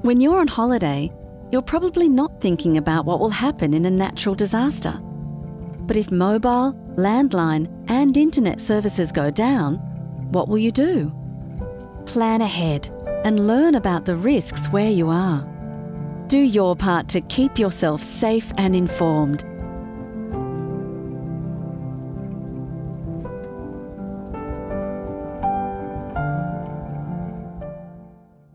When you're on holiday, you're probably not thinking about what will happen in a natural disaster. But if mobile, landline and internet services go down, what will you do? Plan ahead and learn about the risks where you are. Do your part to keep yourself safe and informed.